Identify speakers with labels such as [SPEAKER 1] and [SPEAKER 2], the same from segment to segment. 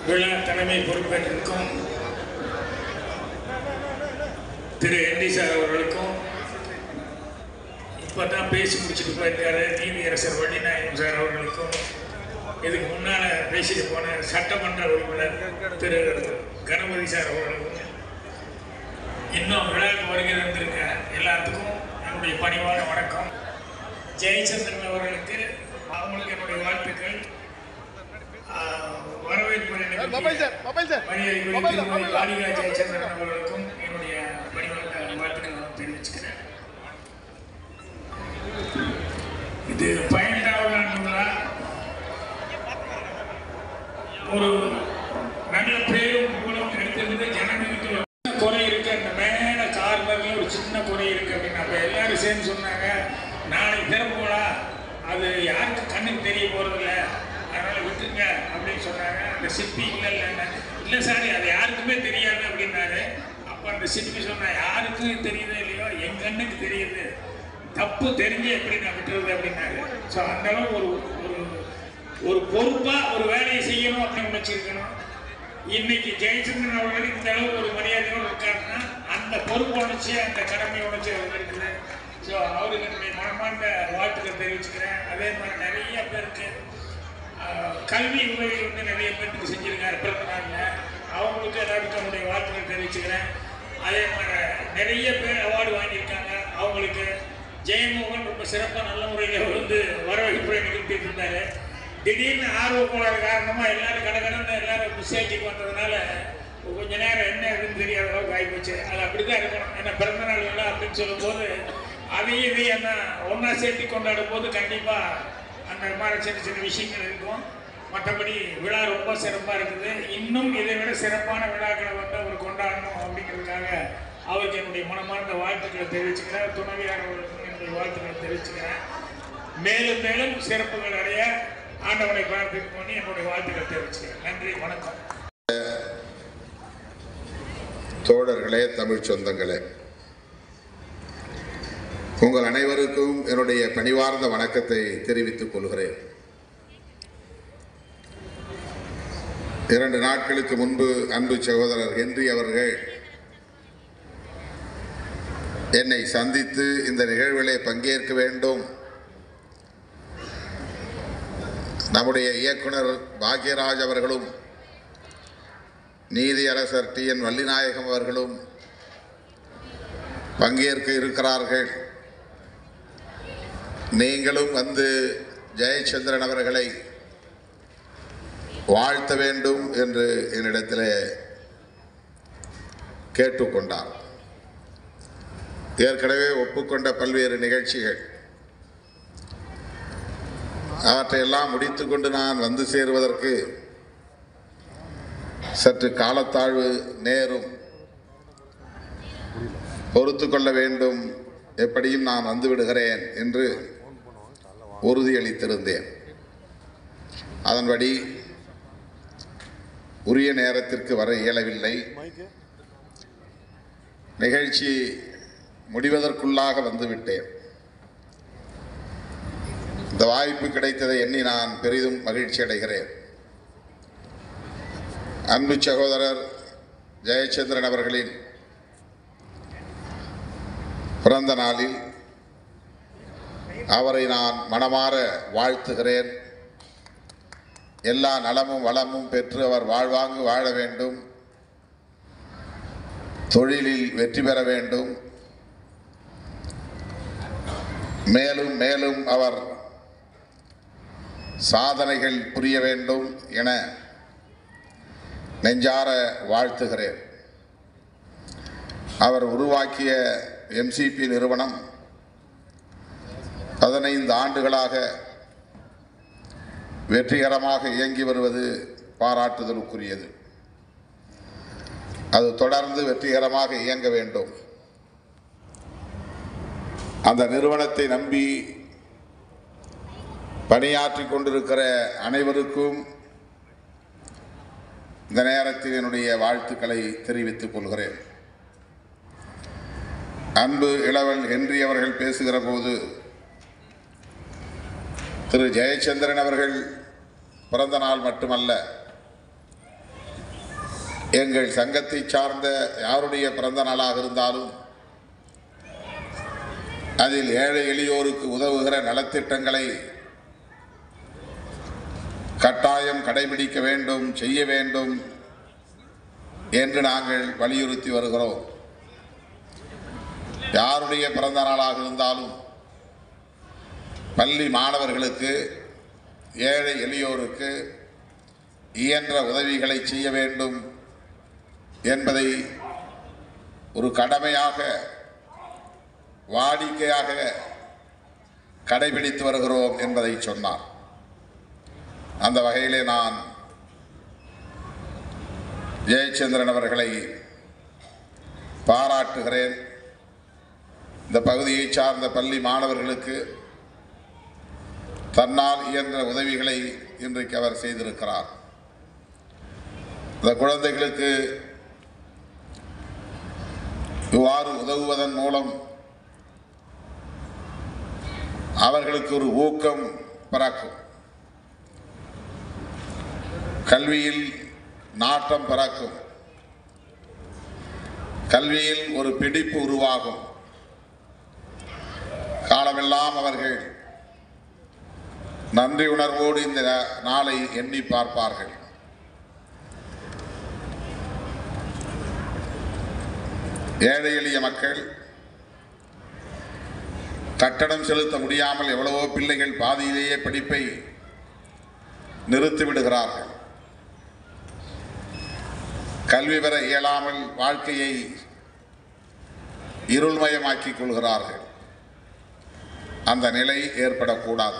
[SPEAKER 1] விழா தலைமை பொறுப்பேற்றிருக்கும் திரு என்டி சார் அவர்களுக்கும், இப்போ தான் பேசி முடிச்சுட்டு போயிருக்காரு நீதியரசர் வள்ளிநாயகம் சார் அவர்களுக்கும், இதுக்கு முன்னால் பேசிட்டு போன சட்டமன்ற உறுப்பினர் திரு கணபதி சார் அவர்களுக்கும், இன்னும் விழாவுக்கு வருகை தந்திருக்க எல்லாத்துக்கும் என்னுடைய பணிவான வணக்கம். ஜெயச்சந்திரன் அவர்களுக்கு அவங்களுக்கு என்னுடைய வாழ்த்துக்கள். வரவேற்பு காளிகா ஜெயச்சந்திரன் அவர்களுக்கும் என்னுடைய பணிவான வாழ்த்துக்கள் தெரிவிச்சுக்கிறேன். இது 12வது ஆண்டு விழா. ஒரு நல்ல பேரும் புகழும் எடுத்திருந்து ஜனங்களுக்கு குறை இருக்கு, அந்த மேல கார்னர்ல ஒரு சின்ன குறை இருக்கு அப்படின்னு அப்ப எல்லாரும் சேர்ந்து சொன்னாங்க, நாளைக்கு திறப்பு விழா, அது யாருக்கு கண்ணுக்கு தெரிய போறதில்ல, அதனால விட்டுருங்க அப்படின்னு சொன்னாங்க. அந்த சிற்பி இல்லை சார் அது யாருக்குமே தெரியாது அப்படின்னாரு. அப்போ அந்த சிற்பி சொன்னா, யாருக்கும் தெரியுதோ இல்லையோ என் கண்ணுக்கு தெரியுது, தப்பு தெரிஞ்சு எப்படி நான் விட்டுறது அப்படின்னாரு. ஸோ அந்த அளவு ஒரு பொறுப்பாக ஒரு வேலையை செய்யணும் அப்படின்னு நினைச்சிருக்கணும். இன்னைக்கு ஜெயச்சந்திரன் அவர்களுக்கு இந்த அளவு ஒரு மரியாதையோடு இருக்காருன்னா அந்த பொறுப்பு உணர்ச்சி, அந்த கடமை உணர்ச்சி அவருக்கு இருக்குது. ஸோ அவருக்கு என்னுடைய மனமார்ந்த வாழ்த்துக்கள் தெரிவிச்சுக்கிறேன். அதே மாதிரி நிறைய பேருக்கு கல்வி உதவி வந்து நிறைய பேருக்கு செஞ்சுருக்காரு பிறந்த நாளில், அவங்களுக்கு எல்லாருக்கும் என்னுடைய வாழ்த்துக்கள் தெரிவிச்சுக்கிறேன். அதே மாதிரி நிறைய பேர் அவார்டு வாங்கியிருக்காங்க. அவங்களுக்கு ஜெயமோகன் ரொம்ப சிறப்பாக நல்ல முறையில் வந்து வரவேற்புரை நிகழ்த்திட்டு இருந்தார். திடீர்னு ஆர்வக்கோளாறு காரணமாக எல்லாரும் கடற்கடன்னு எல்லாரும் மிஸ்டேக்கு வந்ததுனால கொஞ்ச நேரம் என்ன இருக்குன்னு தெரியாத அளவுக்கு ஆகிப்போச்சு. அது அப்படி தான் இருக்கணும். ஏன்னா பிறந்த நாள் விழா அப்படின்னு சொல்லும்போது அதையும் இதையும் என்ன ஒன்றா சேர்த்து கொண்டாடும் போது கண்டிப்பாக அந்த மாதிரி சின்ன சின்ன விஷயங்கள் இருக்கும். மற்றபடி விழா ரொம்ப சிறப்பாக இருக்குது. இன்னும் இதை விட சிறப்பான விழாக்களை வந்து அவர் கொண்டாடணும் அப்படிங்கிறதுக்காக அவருக்கு என்னுடைய மனமார்ந்த வாழ்த்துக்களை தெரிவிச்சுக்கிறேன். துணைவியார் அவர்களுக்கும் என்னுடைய வாழ்த்துக்களை தெரிவிச்சுக்கிறேன். மேலும் மேலும் சிறப்புகள் அடைய ஆண்டவனை பிரார்த்திக்கும் பண்ணி என்னுடைய வாழ்த்துக்களை தெரிவிச்சுக்கிறேன். நன்றி, வணக்கம்.
[SPEAKER 2] தோழர்களே, தமிழ் சொந்தங்களே, உங்கள் அனைவருக்கும் என்னுடைய பணிவார்ந்த வணக்கத்தை தெரிவித்துக் கொள்கிறேன். 2 நாட்களுக்கு முன்பு அன்பு சகோதரர் ஹென்றி அவர்கள் என்னை சந்தித்து இந்த நிகழ்விலே பங்கேற்க வேண்டும், நம்முடைய இயக்குனர் பாக்யராஜ் அவர்களும் நீதியரசர் TN வள்ளிநாயகம் அவர்களும் பங்கேற்க இருக்கிறார்கள், நீங்களும் வந்து ஜெயச்சந்திரன் அவர்களை வாழ்த்த வேண்டும் என்று என்னிடத்தில் கேட்டுக்கொண்டார். ஏற்கனவே ஒப்புக்கொண்ட பல்வேறு நிகழ்ச்சிகள், அவற்றையெல்லாம் முடித்துக்கொண்டு நான் வந்து சேருவதற்கு சற்று காலத்தாழ்வு நேரும், பொறுத்து கொள்ள வேண்டும், எப்படியும் நான் வந்து விடுகிறேன் என்று உறுதியளித்திருந்தேன். அதன்படி உரிய நேரத்திற்கு வர இயலவில்லை. நிகழ்ச்சி முடிவதற்குள்ளாக வந்துவிட்டேன். இந்த வாய்ப்பு கிடைத்ததை எண்ணி நான் பெரிதும் மகிழ்ச்சி அடைகிறேன். அன்பு சகோதரர் ஜெயச்சந்திரன் அவர்களின் பிறந்த நாளில் அவரை நான் மனமாற வாழ்த்துகிறேன். எல்லா நலமும் வளமும் பெற்று அவர் வாழ்வாங்கு வாழ வேண்டும், தொழிலில் வெற்றி பெற வேண்டும், மேலும் மேலும் அவர் சாதனைகள் புரிய வேண்டும் என நெஞ்சார வாழ்த்துகிறேன். அவர் உருவாக்கிய MCP நிறுவனம் 15 ஆண்டுகளாக வெற்றிகரமாக இயங்கி வருவது பாராட்டுதலுக்குரியது. அது தொடர்ந்து வெற்றிகரமாக இயங்க வேண்டும். அந்த நிறுவனத்தை நம்பி பணியாற்றிக் கொண்டிருக்கிற அனைவருக்கும் இந்த நேரத்தில் என்னுடைய வாழ்த்துக்களை தெரிவித்துக் கொள்கிறேன். அன்பு இளவல் ஹென்றி அவர்கள் பேசுகிற போது திரு ஜெயச்சந்திரன் அவர்கள் பிறந்த நாள் மட்டுமல்ல, எங்கள் சங்கத்தை சார்ந்த யாருடைய பிறந்த நாளாக இருந்தாலும் அதில் ஏழை எளியோருக்கு உதவுகிற நலத்திட்டங்களை கட்டாயம் கடைபிடிக்க வேண்டும், செய்ய வேண்டும் என்று நாங்கள் வலியுறுத்தி வருகிறோம். யாருடைய பிறந்த நாளாக இருந்தாலும் பள்ளி மாணவர்களுக்கு, ஏழை எளியோருக்கு இயன்ற உதவிகளை செய்ய வேண்டும் என்பதை ஒரு கடமையாக, வாடிக்கையாக கடைபிடித்து வருகிறோம் என்பதை சொன்னார். அந்த வகையிலே நான் ஜெயச்சந்திரன் அவர்களை பாராட்டுகிறேன். இந்த பகுதியை சார்ந்த பள்ளி மாணவர்களுக்கு தன்னால் இயன்ற உதவிகளை இன்றைக்கு அவர் செய்திருக்கிறார். இந்த குழந்தைகளுக்கு இவ்வாறு உதவுவதன் மூலம் அவர்களுக்கு ஒரு ஊக்கம் பிறக்கும், கல்வியில் நாட்டம் பிறக்கும், கல்வியில் ஒரு பிடிப்பு உருவாகும். காலமெல்லாம் அவர்கள் நன்றி உணர்வோடு இந்த நாளை எண்ணி பார்ப்பார்கள். ஏழை எளிய மக்கள் கட்டணம் செலுத்த முடியாமல் எவ்வளவோ பிள்ளைகள் பாதியிலேயே படிப்பை நிறுத்திவிடுகிறார்கள். கல்வி பெற இயலாமல் வாழ்க்கையை இருள்மயமாக்கிக் கொள்கிறார்கள். அந்த நிலை ஏற்படக்கூடாது.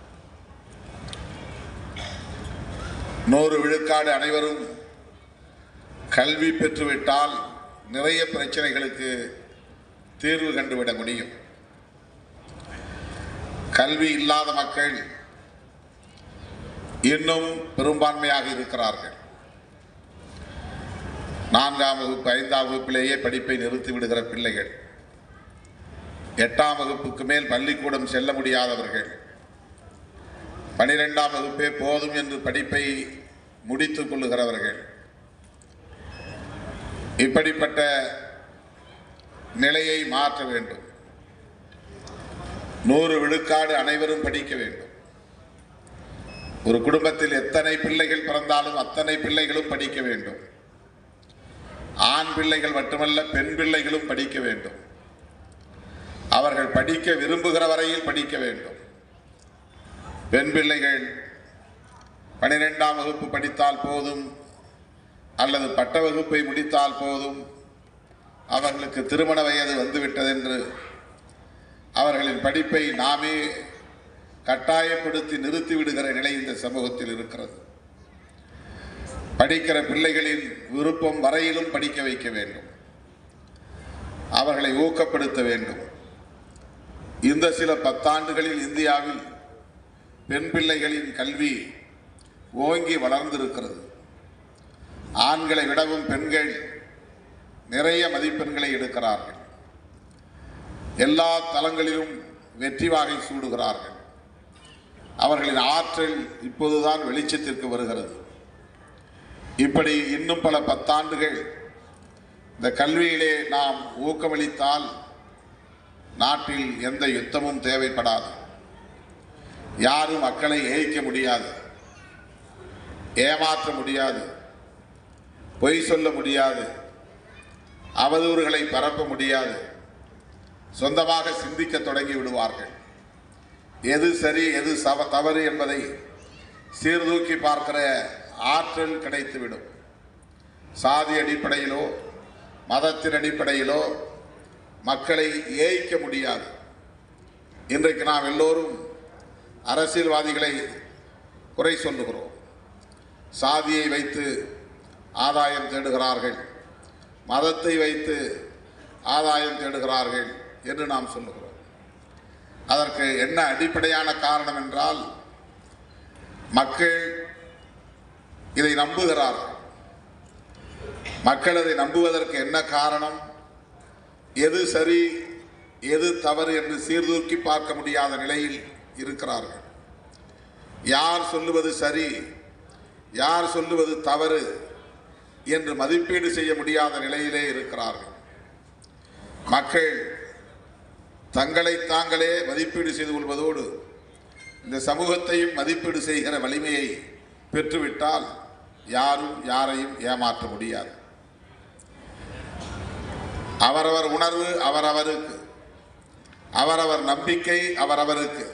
[SPEAKER 2] 100 விழுக்காடு அனைவரும் கல்வி பெற்றுவிட்டால் நிறைய பிரச்சனைகளுக்கு தீர்வு கண்டுவிட முடியும். கல்வி இல்லாத மக்கள் இன்னும் பெரும்பான்மையாக இருக்கிறார்கள். 4ஆம் வகுப்பு 5ஆம் வகுப்பிலேயே படிப்பை நிறுத்திவிடுகிற பிள்ளைகள், 8ஆம் வகுப்புக்கு மேல் பள்ளிக்கூடம் செல்ல முடியாதவர்கள், 12ஆம் வகுப்பே போதும் என்று படிப்பை முடித்துக் கொள்ளுகிறவர்கள், இப்படிப்பட்ட நிலையை மாற்ற வேண்டும். 100 விழுக்காடு அனைவரும் படிக்க வேண்டும். ஒரு குடும்பத்தில் எத்தனை பிள்ளைகள் பிறந்தாலும் அத்தனை பிள்ளைகளும் படிக்க வேண்டும். ஆண் பிள்ளைகள் மட்டுமல்ல, பெண் பிள்ளைகளும் படிக்க வேண்டும். அவர்கள் படிக்க விரும்புகிற வரையில் படிக்க வேண்டும். பெண் பிள்ளைகள் 12ஆம் வகுப்பு படித்தால் போதும் அல்லது பட்ட வகுப்பை முடித்தால் போதும், அவர்களுக்கு திருமண வயது வந்துவிட்டது என்று அவர்களின் படிப்பை நாமே கட்டாயப்படுத்தி நிறுத்திவிடுகிற நிலை இந்த சமூகத்தில் இருக்கிறது. படிக்கிற பிள்ளைகளின் விருப்பம் வரையிலும் படிக்க வைக்க வேண்டும். அவர்களை ஊக்கப்படுத்த வேண்டும். இந்த சில 10 ஆண்டுகளில் இந்தியாவில் பெண் பிள்ளைகளின் கல்வி ஓங்கி வளர்ந்திருக்கிறது. ஆண்களை விடவும் பெண்கள் நிறைய மதிப்பெண்களை எடுக்கிறார்கள். எல்லா தளங்களிலும் வெற்றி வாகை சூடுகிறார்கள். அவர்களின் ஆற்றல் இப்போதுதான் வெளிச்சத்திற்கு வருகிறது. இப்படி இன்னும் பல 10 ஆண்டுகள் இந்த கல்வியிலே நாம் ஊக்கமளித்தால் நாட்டில் எந்த யுத்தமும் தேவைப்படாது. யாரும் மக்களை ஏய்க்க முடியாது, ஏமாற்ற முடியாது, பொய் சொல்ல முடியாது, அவதூறுகளை பரப்ப முடியாது. சொந்தமாக சிந்திக்க தொடங்கி விடுவார்கள். எது சரி எது தவறு என்பதை சீர்தூக்கி பார்க்கிற ஆற்றல் கிடைத்துவிடும். சாதி அடிப்படையிலோ மதத்தின் அடிப்படையிலோ மக்களை ஏய்க்க முடியாது. இன்றைக்கு நாம் எல்லோரும் அரசியல்வாதிகளை குறை சொல்லுகிறோம். சாதியை வைத்து ஆதாயம் தேடுகிறார்கள், மதத்தை வைத்து ஆதாயம் தேடுகிறார்கள் என்று நாம் சொல்லுகிறோம். அதற்கு என்ன அடிப்படையான காரணம் என்றால், மக்கள் இதை நம்புகிறார்கள். மக்கள் அதை நம்புவதற்கு என்ன காரணம்? எது சரி எது தவறு என்று சீர்தூக்கி பார்க்க முடியாத நிலையில் இருக்கிறார்கள். யார் சொல்லுவது சரி, யார் சொல்லுவது தவறு என்று மதிப்பீடு செய்ய முடியாத நிலையிலே இருக்கிறார்கள். மக்கள் தங்களை தாங்களே மதிப்பீடு செய்து கொள்வதோடு இந்த சமூகத்தையும் மதிப்பீடு செய்கிற வலிமையை பெற்றுவிட்டால் யாரும் யாரையும் ஏமாற்ற முடியாது. அவரவர் உணர்வு அவரவருக்கு, அவரவர் நம்பிக்கை அவரவருக்கு.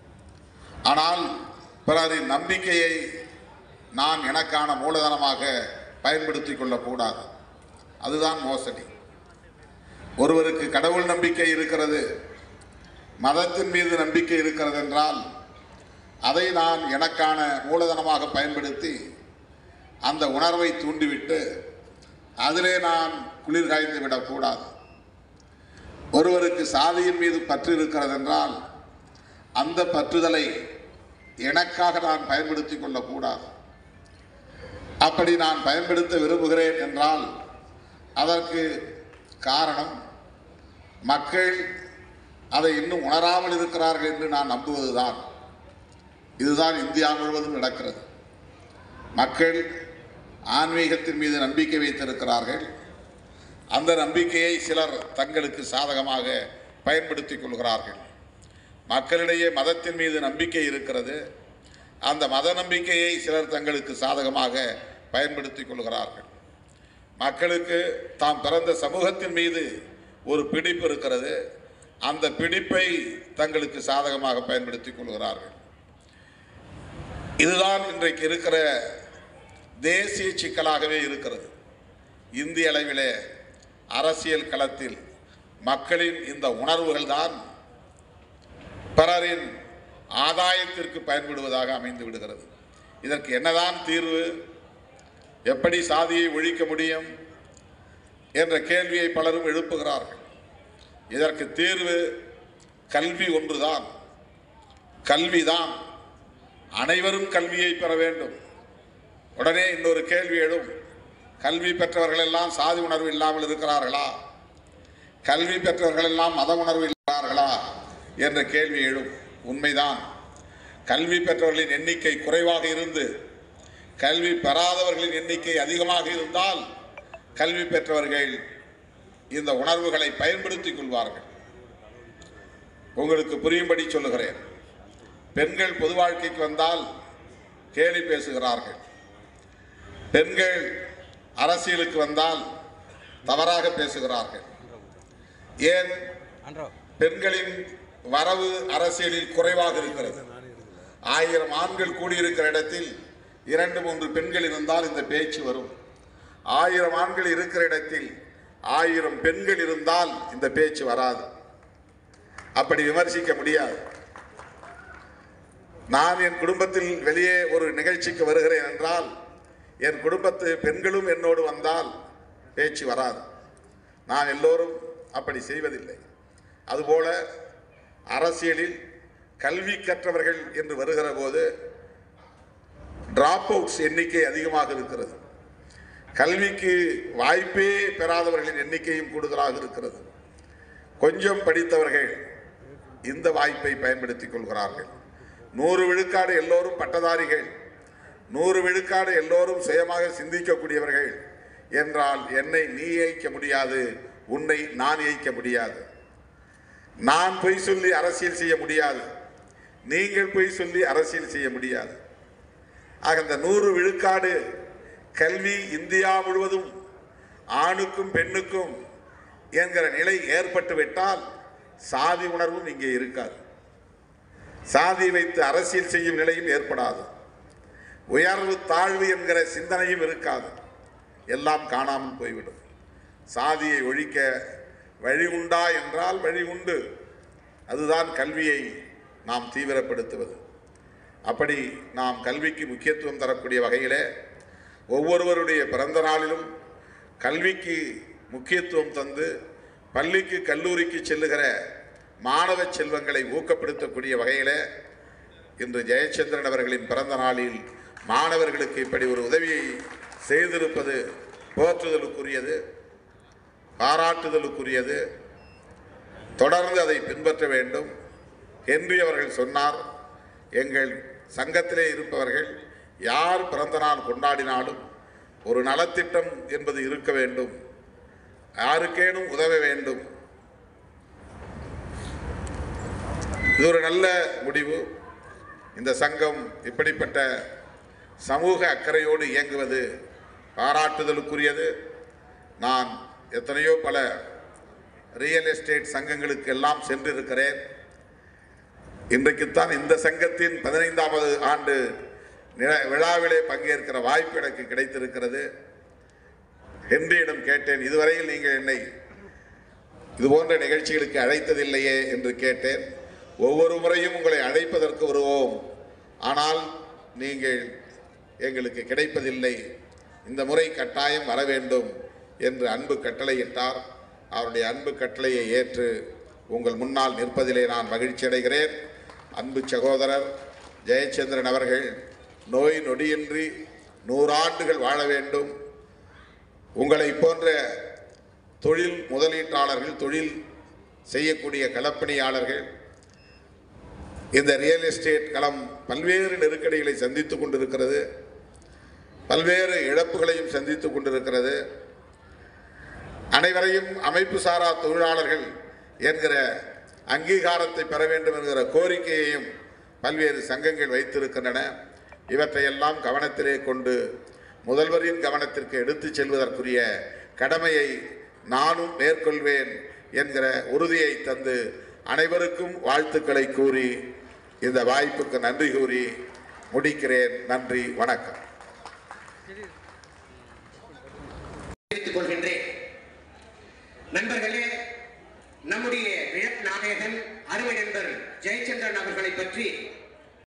[SPEAKER 2] ஆனால் பிறரின் நம்பிக்கையை நான் எனக்கான மூலதனமாக பயன்படுத்திக் கொள்ளக்கூடாது. அதுதான் மோசடி. ஒருவருக்கு கடவுள் நம்பிக்கை இருக்கிறது, மதத்தின் மீது நம்பிக்கை இருக்கிறது என்றால் அதை நான் எனக்கான மூலதனமாக பயன்படுத்தி அந்த உணர்வை தூண்டிவிட்டு அதிலே நான் குளிர் காய்ந்து விடக்கூடாது. ஒருவருக்கு சாதியின் மீது பற்று இருக்கிறது என்றால் அந்த பற்றுதலை எனக்காக நான் பயன்படுத்திக் கொள்ளக்கூடாது. அப்படி நான் பயன்படுத்த விரும்புகிறேன் என்றால் அதற்கு காரணம் மக்கள் அதை இன்னும் உணராமல் இருக்கிறார்கள் என்று நான் நம்புவதுதான். இதுதான் இந்தியா முழுவதும் நடக்கிறது. மக்கள் ஆன்மீகத்தின் மீது நம்பிக்கை வைத்திருக்கிறார்கள். அந்த நம்பிக்கையை சிலர் தங்களுக்கு சாதகமாக பயன்படுத்திக் கொள்கிறார்கள். மக்களிடையே மதத்தின் மீது நம்பிக்கை இருக்கிறது. அந்த மத நம்பிக்கையை சிலர் தங்களுக்கு சாதகமாக பயன்படுத்திக் கொள்கிறார்கள். மக்களுக்கு தாம் பிறந்த சமூகத்தின் மீது ஒரு பிடிப்பு இருக்கிறது. அந்த பிடிப்பை தங்களுக்கு சாதகமாக பயன்படுத்திக் கொள்கிறார்கள். இதுதான் இன்றைக்கு இருக்கிற தேசிய சிக்கலாகவே இருக்கிறது. இந்திய அளவிலே அரசியல் களத்தில் மக்களின் இந்த உணர்வுகள் தான் பிறரின் ஆதாயத்திற்கு பயன்படுவதாக அமைந்து விடுகிறது. இதற்கு என்னதான் தீர்வு? எப்படி சாதியை ஒழிக்க முடியும் என்ற கேள்வியை பலரும் எழுப்புகிறார்கள். இதற்கு தீர்வு கல்வி ஒன்றுதான். கல்விதான். அனைவரும் கல்வியை பெற வேண்டும். உடனே இன்னொரு கேள்வி எழும், கல்வி பெற்றவர்கள் எல்லாம் சாதி உணர்வு இல்லாமல் இருக்கிறார்களா? கல்வி பெற்றவர்கள் எல்லாம் மத உணர்வு இருக்கிறார்களா என்ற கேள்வி எழும். உண்மைதான். கல்வி பெற்றவர்களின் எண்ணிக்கை குறைவாக இருந்து கல்வி பெறாதவர்களின் எண்ணிக்கை அதிகமாக இருந்தால் கல்வி பெற்றவர்கள் இந்த உணர்வுகளை பயன்படுத்திக் கொள்வார்கள். உங்களுக்கு புரியும்படி சொல்லுகிறேன். பெண்கள் பொது வாழ்க்கைக்கு வந்தால் கேலி பேசுகிறார்கள். பெண்கள் அரசியலுக்கு வந்தால் தவறாக பேசுகிறார்கள். ஏன்? பெண்களின் வரவு அரசியலில் குறைவாக இருக்கிறது. 1000 ஆண்கள் கூடியிருக்கிற இடத்தில் 2-3 பெண்கள் இருந்தால் இந்த பேச்சு வரும். 1000 ஆண்கள் இருக்கிற இடத்தில் 1000 பெண்கள் இருந்தால் இந்த பேச்சு வராது. அப்படி விமர்சிக்க முடியாது. நான் என் குடும்பத்தில் வெளியே ஒரு நிகழ்ச்சிக்கு வருகிறேன் என்றால் என் குடும்பத்து பெண்களும் என்னோடு வந்தால் பேச்சு வராது. நான் எல்லோரும் அப்படி செய்வதில்லை. அதுபோல அரசியலில் கல்வி கற்றவர்கள் என்று வருகிற போது டிராப் அவுட்ஸ் எண்ணிக்கை அதிகமாக இருக்கிறது. கல்விக்கு வாய்ப்பே பெறாதவர்களின் எண்ணிக்கையும் கூடுதலாக இருக்கிறது. கொஞ்சம் படித்தவர்கள் இந்த வாய்ப்பை பயன்படுத்திக் கொள்கிறார்கள். 100 விழுக்காடு எல்லோரும் பட்டதாரிகள், 100 விழுக்காடு எல்லோரும் சுயமாக சிந்திக்கக்கூடியவர்கள் என்றால் என்னை நீ ஏய்க்க முடியாது, உன்னை நான் ஏய்க்க முடியாது. நான் பொய் சொல்லி அரசியல் செய்ய முடியாது, நீங்கள் பொய் சொல்லி அரசியல் செய்ய முடியாது. ஆக இந்த 100 விழுக்காடு கல்வி இந்தியா முழுவதும் ஆணுக்கும் பெண்ணுக்கும் என்கிற நிலை ஏற்பட்டு விட்டால் சாதி உணர்வும் இங்கே இருக்காது. சாதி வைத்து அரசியல் செய்யும் நிலையும் ஏற்படாது. உயர்வு தாழ்வு என்கிற சிந்தனையும் இருக்காது. எல்லாம் காணாமல் போய்விடும். சாதியை ஒழிக்க வழி உண்டா என்றால் வழி உண்டு. அதுதான் கல்வியை நாம் தீவிரப்படுத்துவது. அப்படி நாம் கல்விக்கு முக்கியத்துவம் தரக்கூடிய வகையிலே ஒவ்வொருவருடைய பிறந்த நாளிலும் கல்விக்கு முக்கியத்துவம் தந்து பள்ளிக்கு கல்லூரிக்கு செல்லுகிற மாணவ செல்வங்களை ஊக்கப்படுத்தக்கூடிய வகையில் இன்று ஜெயச்சந்திரன் அவர்களின் பிறந்த நாளில் மாணவர்களுக்கு இப்படி ஒரு உதவியை செய்திருப்பது போற்றுதலுக்குரியது, பாராட்டுதலுக்குரியது. தொடர்ந்து அதை பின்பற்ற வேண்டும். ஹென்றி அவர்கள் சொன்னார், எங்கள் சங்கத்திலே இருப்பவர்கள் யார் பிறந்த நாள் கொண்டாடினாலும் ஒரு நலத்திட்டம் என்பது இருக்க வேண்டும், யாருக்கேனும் உதவ வேண்டும். இது ஒரு நல்ல முடிவு. இந்த சங்கம் இப்படிப்பட்ட சமூக அக்கறையோடு இயங்குவது பாராட்டுதலுக்குரியது. நான் எத்தனையோ பல ரியல் எஸ்டேட் சங்கங்களுக்கு எல்லாம் சென்றிருக்கிறேன். இன்றைக்குத்தான் இந்த சங்கத்தின் 15வது ஆண்டு விழாவிலே பங்கேற்கிற வாய்ப்பு எனக்கு கிடைத்திருக்கிறது. ஹென்ரியிடம் கேட்டேன், இதுவரையில் நீங்கள் என்னை இதுபோன்ற நிகழ்ச்சிகளுக்கு அழைத்ததில்லையே என்று கேட்டேன். ஒவ்வொரு முறையும் உங்களை அழைப்பதற்கு வருவோம், ஆனால் நீங்கள் எங்களுக்கு கிடைப்பதில்லை, இந்த முறை கட்டாயம் வர வேண்டும் என்று அன்பு கட்டளையிட்டார். அவருடைய அன்பு கட்டளையை ஏற்று உங்கள் முன்னால் நிற்பதிலே நான் மகிழ்ச்சி அடைகிறேன். அன்பு சகோதரர் ஜெயச்சந்திரன் அவர்கள் நோய் நொடியின்றி 100 ஆண்டுகள் வாழ வேண்டும். உங்களை போன்ற தொழில் முதலீட்டாளர்கள், தொழில் செய்யக்கூடிய களப்பணியாளர்கள், இந்த ரியல் எஸ்டேட் களம் பல்வேறு நெருக்கடிகளை சந்தித்துக் கொண்டிருக்கிறது, பல்வேறு இழப்புகளையும் சந்தித்துக் கொண்டிருக்கிறது. அனைவரையும் அமைப்பு சாரா தொழிலாளர்கள் என்கிற அங்கீகாரத்தை பெற வேண்டும் என்கிற கோரிக்கையையும் பல்வேறு சங்கங்கள் வைத்திருக்கின்றன. இவற்றையெல்லாம் கவனத்திலே கொண்டு முதல்வரின் கவனத்திற்கு எடுத்துச் செல்வதற்குரிய கடமையை நானும் மேற்கொள்வேன் என்கிற உறுதியை தந்து அனைவருக்கும் வாழ்த்துக்களை கூறி இந்த வாய்ப்புக்கு நன்றி கூறி முடிக்கிறேன். நன்றி, வணக்கம்.
[SPEAKER 3] நண்பர்களே, நம்முடைய நாயகன் அருமை நண்பர் ஜெயச்சந்திரன் அவர்களை பற்றி